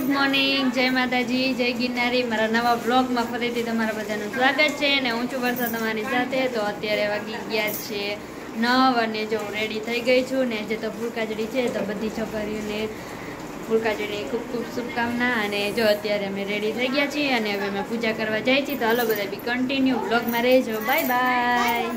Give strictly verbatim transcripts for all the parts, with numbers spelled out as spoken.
Good morning, જય માતાજી, જય ગિરનારી। મારા નવા બ્લોગમાં ફરીથી તમારા બધાનું સ્વાગત છે અને હું છું વર્ષા તમારી સાથે। તો અત્યારે વાગી ગયા છે નવ અને જો હું રેડી થઈ ગઈ છું ને જે તો ફૂલકાજડી છે તો બધી છોકરીઓને ફૂલકાજડી ખૂબ ખૂબ શુભકામના। અને જો અત્યારે અમે રેડી થઈ ગયા છીએ અને હવે અમે પૂજા કરવા જઈએ છીએ। તો હાલો બધા બી કન્ટિન્યુ બ્લોગમાં રહેજો। Bye bye.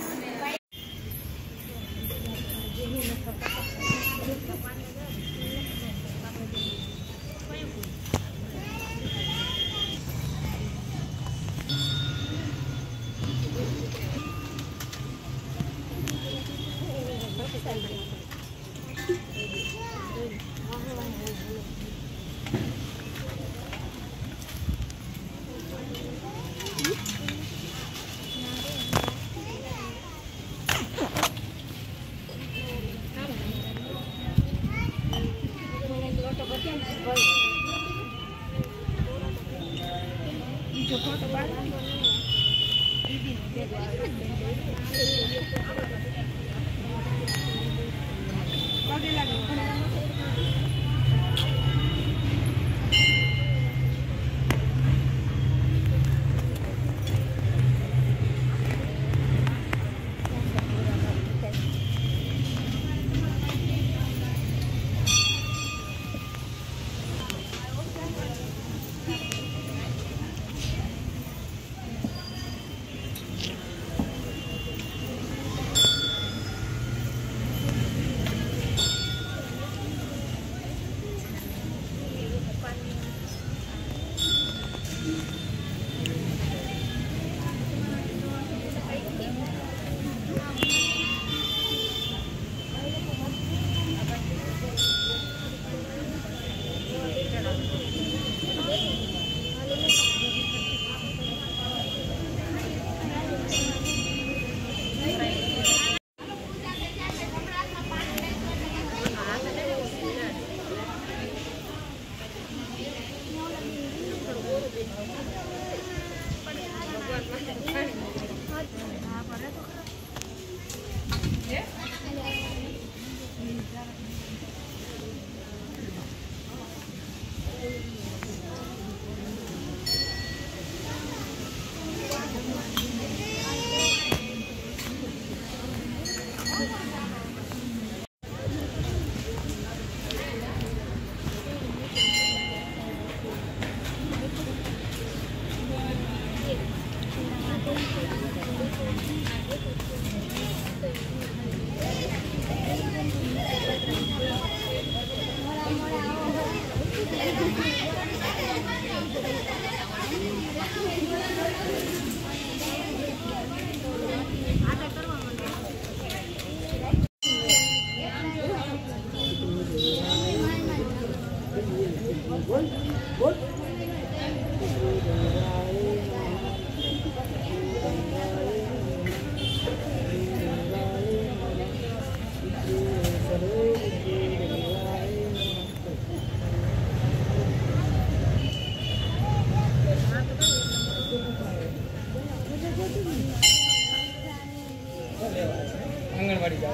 आंगनवाड़ी जाओ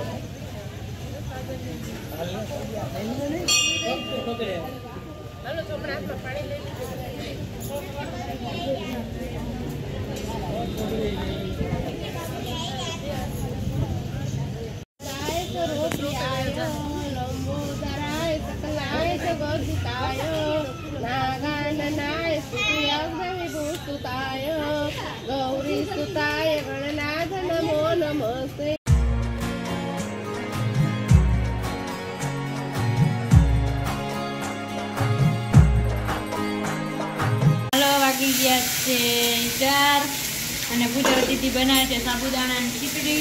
हेलो छोकरा हाथ पानी ले गौरी सुताय गणनाथ नमो नमस्ते। વાગી ગયા છે ચાર અને પૂજા દીદી બનાવે છે સાબુદાણાની ખીચડી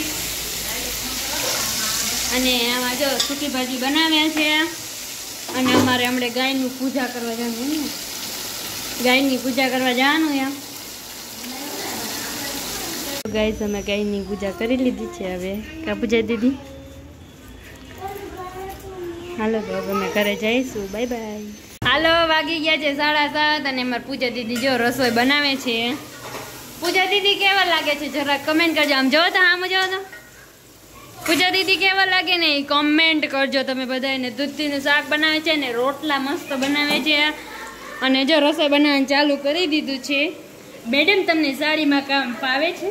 અને આમાં જો સૂકી ભાજી બનાવ્યા છે અને અમારે હમણાં ગાયની પૂજા કરવા જવાનું ને ગાયની પૂજા કરવા જવાનું એમ ગાય અમે ગાયની પૂજા કરી લીધી છે। હવે કા પૂજા દીદી હાલો તો અમે ઘરે જઈશું। Bye bye. હાલો વાગી ગયા છે સાડા સાત અને અમારી પૂજા દીદી જો રસોઈ બનાવે છે। પૂજા દીદી કેવા લાગે છે જરા કમેન્ટ કરજો। આમ જો તો આમ જો તો પૂજા દીદી કેવા લાગે ને કમેન્ટ કરજો તમે બધાને। દૂધીનું શાક બનાવે છે ને રોટલા મસ્ત બનાવે છે અને જો રસોઈ બનાવવાનું ચાલુ કરી દીધું છે. મેડમ તમને સાડીમાં કામ ફાવે છે?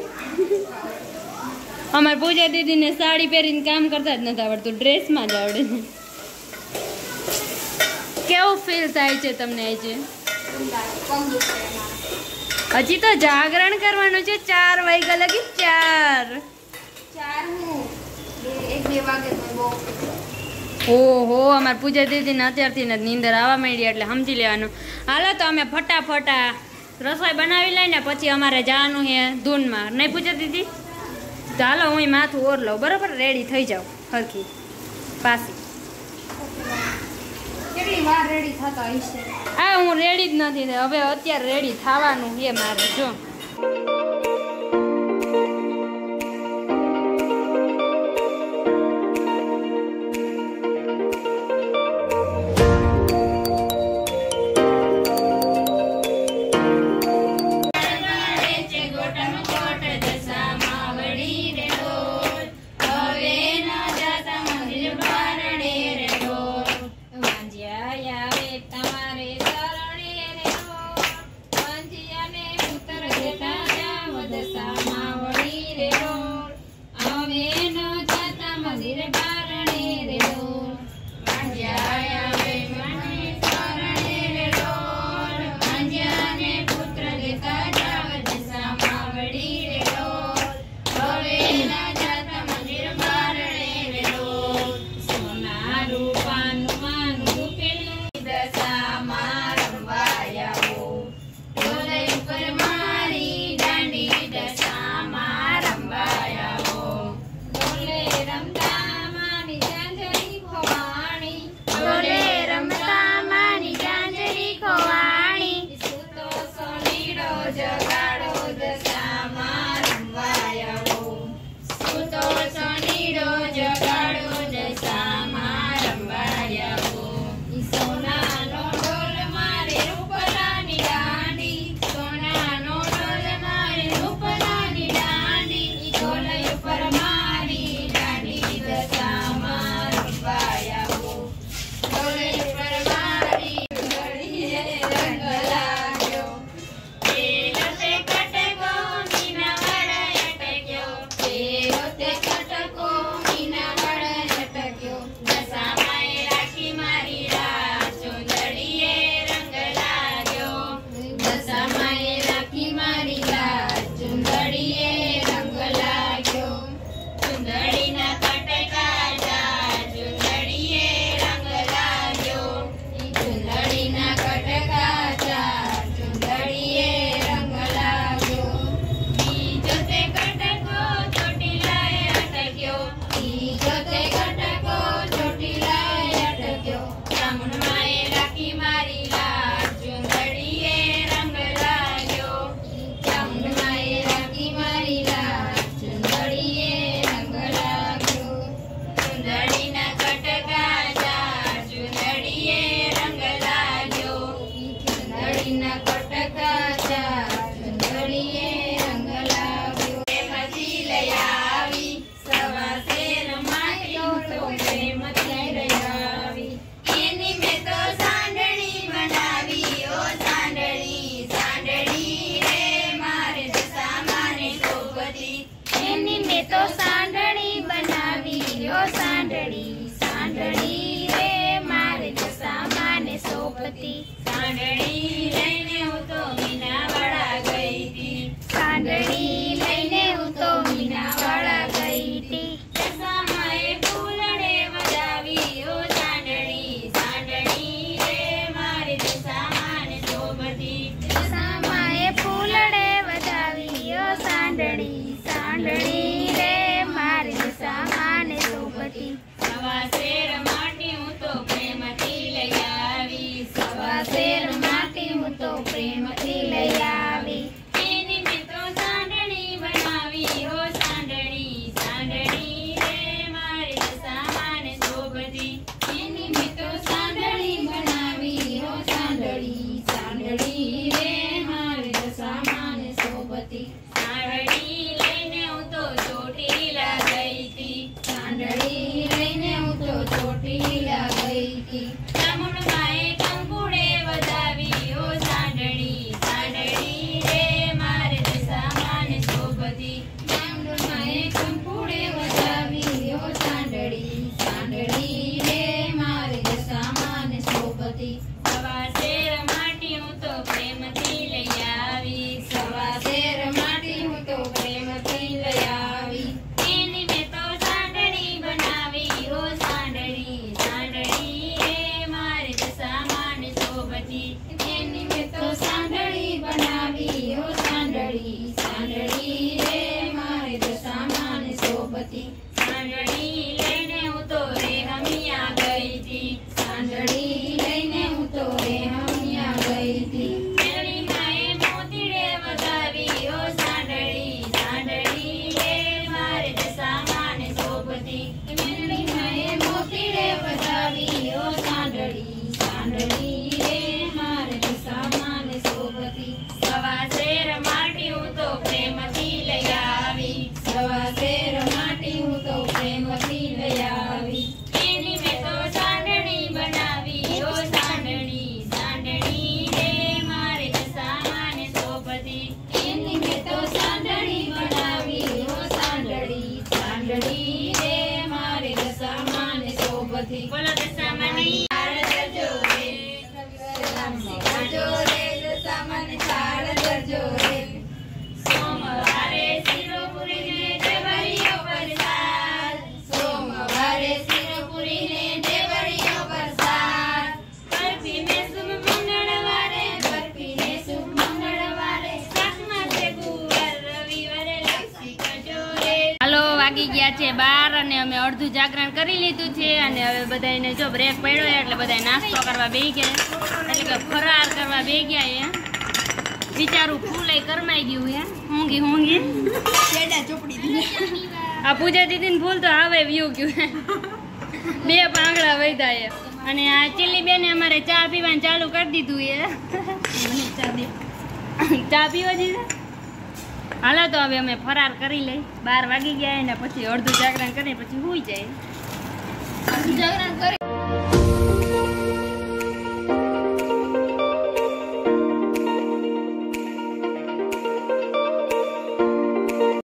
અમાર પૂજા દીદીને સાડી પહેરીને કામ કરતા જ નથી આવડતું, ડ્રેસમાં જ આવડે છે. કેવું ફીલ થાય છે તમને આજે? હજી તો જાગરણ કરવાનું છે. ચાર વાગ્યા લગી. ચાર ઓહો, અમાર પૂજા દીદીને અત્યારથી જ નીંદર આવવા માંડી એટલે સમજી લેવાનું. હાલો તો અમે ફટાફટા રસોઈ બનાવી લઈને પછી અમારે જવાનું છે ધૂનમાં, નહીં પૂજા દીદી? ચાલો હું માથું ઓર લઉં, બરાબર? રેડી થઈ જાઉં હરખી પાછી. કેટલી વાર રેડી થતા હશે? હા, હું રેડી જ નથી, હવે અત્યારે રેડી થવાનું છે મારે. જો આવી ઓ સાંડળી સાંડળી રે મારે દશામાં ને શોભતી સવા શેર માટી હું તો પ્રેમથી લઈ આવી સવા શેર માટી હું તો પ્રેમથી લઈ આવી એની મેં તો સાંડણી બનાવી ઓ સાંડણી સાંડણી રે મારે દશામાં ને શોભતી એની મેં તો સાંડળી બનાવી ઓ સાંડળી સાંડળી રે મારે દશામાં ને શોભતી બોલો દશામાં નહીં કરજો રે કરજો રે દશામાં ને છાળ કરજો રે સોમવારે શીરો પૂરીને દેવરીઓ પ્રસાદ સોમવારે શિરપુરીને દેવળીઓ પ્રસાદ બરફીને શુભ મંગળવારે બરફીને શુભ મંગળવારે શાકમાં છે ગુવાર રવિવારે લપસી કરજો રે હાલો વાગી ગયા છે બાર અને અમે અડધું જાગરણ કરી લીધું છે અને હવે બધાને જો બ્રેક પડ્યો એટલે બધા નાસ્તો કરવા બેસી ગયા એટલે કે ફરાર કરવા બેસી ગયા એ બિચારું ફૂલે કરમાઈ ગયું હે ઊંઘી ઊંઘી છેડા ચોપડી દીધી આ પૂજા દીદીને ફૂલ તો આવે વ્યૂ ગયું હે બે પાંગડા વૈધા એ અને આ ચીલી બેને અમારે ચા પીવાનું ચાલુ કરી દીધું એ મને ચા દે ચા પીવા દીધા હાલો તો હવે અમે ફરાર કરી લઈ બાર વાગી ગયા ને પછી અડધું જાગરણ કરીને પછી સુઈ જાય જાગરણ કરે